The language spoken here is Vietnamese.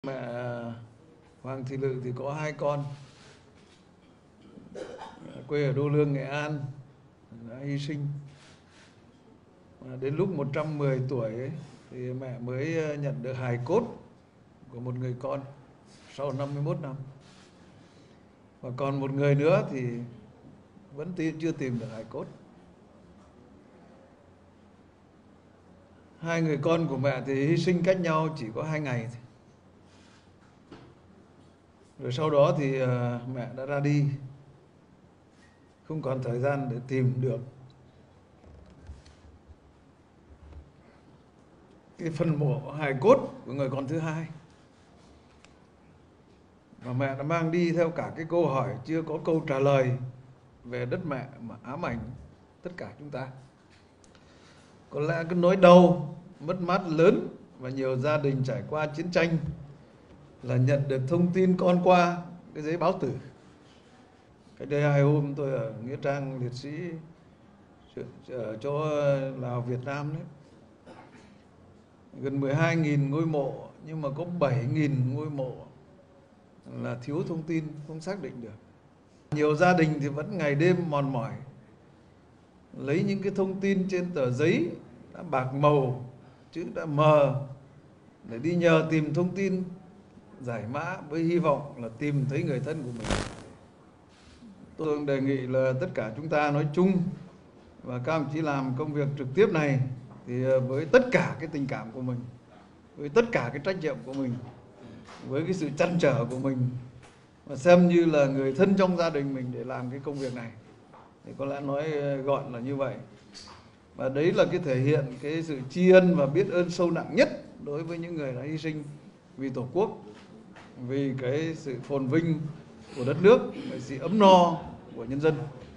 Mẹ Hoàng Thị Lự thì có 2 con, quê ở Đô Lương, Nghệ An, đã hy sinh. Đến lúc 110 tuổi ấy, thì mẹ mới nhận được hài cốt của một người con sau 51 năm. Và còn một người nữa thì vẫn chưa tìm được hài cốt. 2 người con của mẹ thì hy sinh cách nhau chỉ có 2 ngày thôi. Rồi sau đó thì mẹ đã ra đi, không còn thời gian để tìm được cái phần mộ hài cốt của người con thứ hai. Và mẹ đã mang đi theo cả cái câu hỏi chưa có câu trả lời về đất mẹ mà ám ảnh tất cả chúng ta. Có lẽ cái nỗi đau, mất mát lớn và nhiều gia đình trải qua chiến tranh là nhận được thông tin con qua cái giấy báo tử. Cách đây 2 hôm tôi ở Nghĩa Trang Liệt Sĩ ở chỗ Lào, Việt Nam đấy. Gần 12.000 ngôi mộ nhưng mà có 7.000 ngôi mộ là thiếu thông tin, không xác định được. Nhiều gia đình thì vẫn ngày đêm mòn mỏi lấy những cái thông tin trên tờ giấy đã bạc màu, chữ đã mờ để đi nhờ tìm thông tin giải mã với hy vọng là tìm thấy người thân của mình. Tôi đề nghị là tất cả chúng ta nói chung và các ông chí làm công việc trực tiếp này thì với tất cả cái tình cảm của mình, với tất cả cái trách nhiệm của mình, với cái sự trăn trở của mình, và xem như là người thân trong gia đình mình để làm cái công việc này. Thì có lẽ nói gọn là như vậy. Và đấy là cái thể hiện cái sự tri ân và biết ơn sâu nặng nhất đối với những người đã hy sinh vì Tổ quốc, vì cái sự phồn vinh của đất nước, vì sự ấm no của nhân dân.